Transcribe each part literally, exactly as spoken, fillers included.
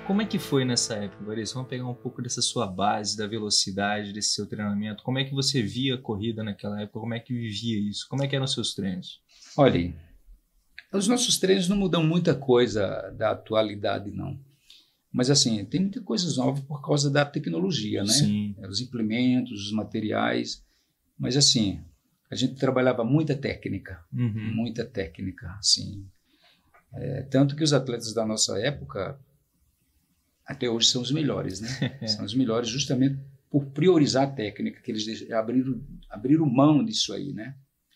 Como é que foi nessa época, Varisto? Vamos pegar um pouco dessa sua base, da velocidade, desse seu treinamento. Como é que você via a corrida naquela época? Como é que vivia isso? Como é que eram os seus treinos? Olha, os nossos treinos não mudam muita coisa da atualidade, não. Mas, assim, tem muitas coisas novas por causa da tecnologia, né? Sim. Os implementos, os materiais. Mas, assim, a gente trabalhava muita técnica, Uhum. muita técnica, assim. É, tanto que os atletas da nossa época, até hoje, são os melhores, né? São os melhores justamente por priorizar a técnica, que eles abriram, abriram mão disso aí, né?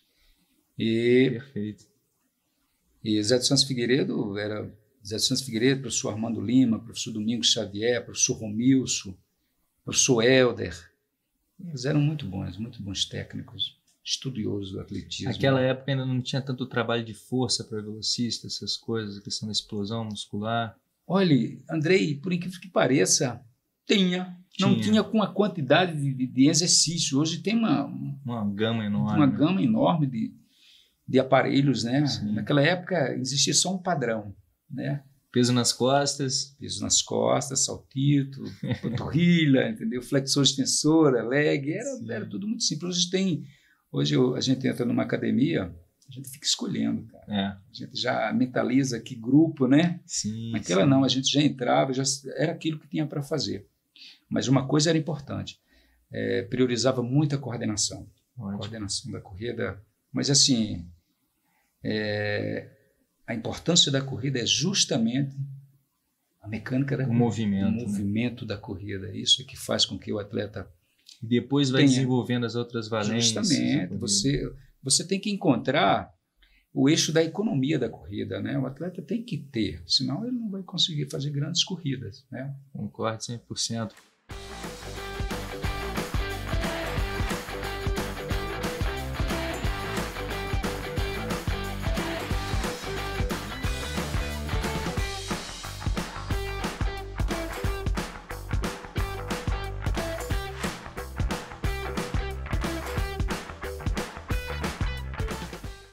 E, Perfeito. E Zé dos Santos Figueiredo era Zé dos Santos Figueiredo, professor Armando Lima, professor Domingos Xavier, professor Romilson, professor Helder. Eles eram muito bons, muito bons técnicos, estudiosos do atletismo. Naquela época ainda não tinha tanto trabalho de força para velocista, essas coisas, a questão da explosão muscular. Olha, Andrei, por incrível que pareça, tinha. Não Tinha. tinha com a quantidade de, de, de exercício. Hoje tem uma, Uma gama enorme. uma gama enorme de, de aparelhos, né? Sim. Naquela época existia só um padrão, né? Peso nas costas. Peso nas costas, saltito, panturrilha, entendeu? Flexor, extensora, leg, era, era tudo muito simples. Hoje tem, hoje eu, a gente entra numa academia, a gente fica escolhendo, cara. É. A gente já mentaliza que grupo, né? Sim. Naquela sim. não, a gente já entrava, já era aquilo que tinha para fazer. Mas uma coisa era importante, é, priorizava muito a coordenação, a coordenação da corrida. Mas assim, é, a importância da corrida é justamente a mecânica da o corrida, movimento, o movimento né? da corrida. Isso é que faz com que o atleta e depois vai tenha, desenvolvendo as outras valências. Justamente, você você tem que encontrar o eixo da economia da corrida, né? O atleta tem que ter, senão ele não vai conseguir fazer grandes corridas, né? Concordo cem por cento.